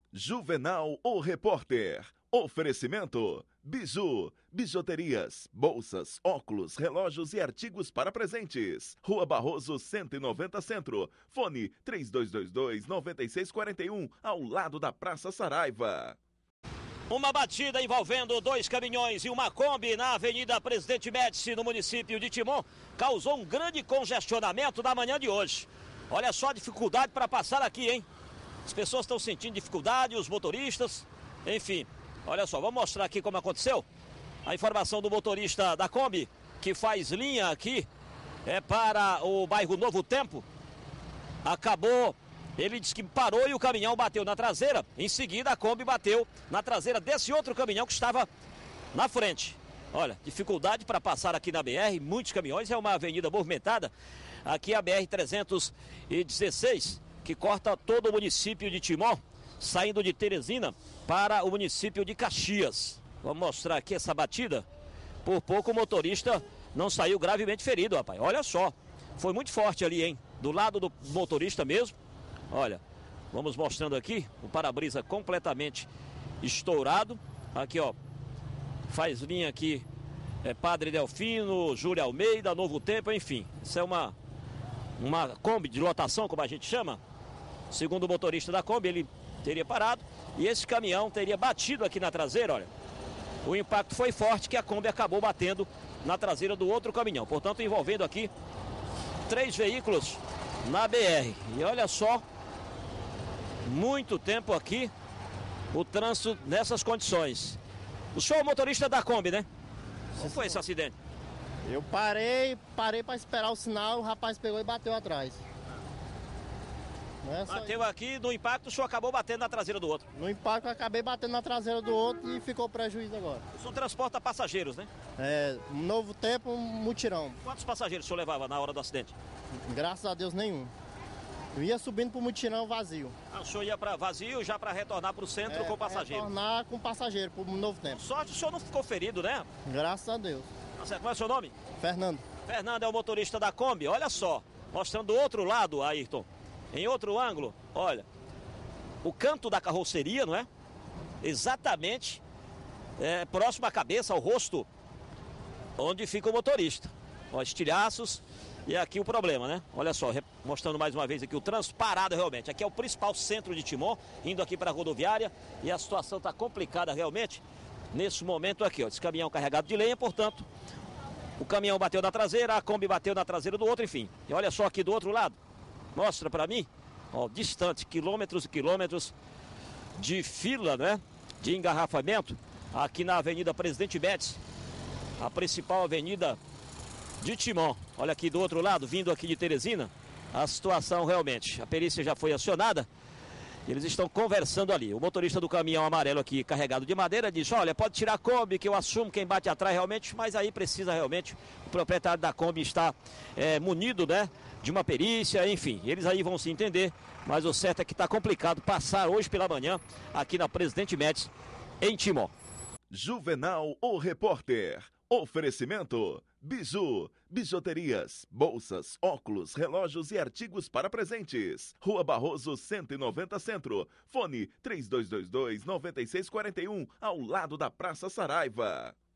Juvenal, o repórter. Oferecimento: Biju, bijuterias, bolsas, óculos, relógios e artigos para presentes. Rua Barroso 190 Centro. Fone 3222-9641, ao lado da Praça Saraiva. Uma batida envolvendo dois caminhões e uma Kombi na Avenida Presidente Médici, no município de Timon, causou um grande congestionamento na manhã de hoje. Olha só a dificuldade para passar aqui, hein? As pessoas estão sentindo dificuldade, os motoristas, enfim. Olha só, vamos mostrar aqui como aconteceu. A informação do motorista da Kombi, que faz linha aqui, para o bairro Novo Tempo. Acabou, ele disse que parou e o caminhão bateu na traseira. Em seguida, a Kombi bateu na traseira desse outro caminhão que estava na frente. Olha, dificuldade para passar aqui na BR, muitos caminhões, é uma avenida movimentada. Aqui é a BR-316, que corta todo o município de Timon, saindo de Teresina para o município de Caxias. Vamos mostrar aqui essa batida. Por pouco o motorista não saiu gravemente ferido, rapaz. Olha só, foi muito forte ali, hein? Do lado do motorista mesmo. Olha, vamos mostrando aqui o para-brisa completamente estourado. Aqui, ó, faz linha aqui, Padre Delfino, Júlio Almeida, Novo Tempo, enfim. Isso é uma Kombi de lotação, como a gente chama. Segundo o motorista da Kombi, ele teria parado e esse caminhão teria batido aqui na traseira, olha. O impacto foi forte, que a Kombi acabou batendo na traseira do outro caminhão. Portanto, envolvendo aqui 3 veículos na BR. E olha só, muito tempo aqui, o trânsito nessas condições. O senhor é o motorista da Kombi, né? Como foi esse acidente? Eu parei para esperar o sinal, o rapaz pegou e bateu atrás. Bateu aqui, no impacto o senhor acabou batendo na traseira do outro. No impacto eu acabei batendo na traseira do outro e ficou prejuízo agora. O senhor transporta passageiros, né? Novo Tempo, mutirão. Quantos passageiros o senhor levava na hora do acidente? Graças a Deus nenhum. Eu ia subindo pro mutirão vazio. O senhor ia para vazio já para retornar para o centro com passageiro? Retornar com passageiro pro Novo Tempo. Sorte, o senhor não ficou ferido, né? Graças a Deus. Tá certo. Qual é o seu nome? Fernando. Fernando é o motorista da Kombi. Olha só, mostrando do outro lado, Ayrton. Em outro ângulo, olha, o canto da carroceria, não é? Exatamente próximo à cabeça, ao rosto, onde fica o motorista. Ó, estilhaços, e aqui o problema, né? Olha só, mostrando mais uma vez aqui o trânsito parado realmente. Aqui é o principal centro de Timon, indo aqui para a rodoviária, e a situação está complicada realmente nesse momento aqui, ó. Esse caminhão carregado de lenha, portanto, o caminhão bateu na traseira, a Kombi bateu na traseira do outro, enfim. E olha só aqui do outro lado. Mostra para mim, ó, distante, quilômetros e quilômetros de fila, né? De engarrafamento aqui na Avenida Presidente Médici, a principal avenida de Timon. Olha aqui do outro lado, vindo aqui de Teresina, a situação realmente. A perícia já foi acionada, eles estão conversando ali. O motorista do caminhão amarelo aqui, carregado de madeira, disse: olha, pode tirar a Kombi, que eu assumo quem bate atrás realmente, mas aí precisa realmente, o proprietário da Kombi está munido, né? De uma perícia, enfim, eles aí vão se entender, mas o certo é que está complicado passar hoje pela manhã aqui na Presidente Médici, em Timon. Juvenal, o repórter. Oferecimento: Biju, bijuterias, bolsas, óculos, relógios e artigos para presentes. Rua Barroso 190 Centro. Fone 3222-9641, ao lado da Praça Saraiva.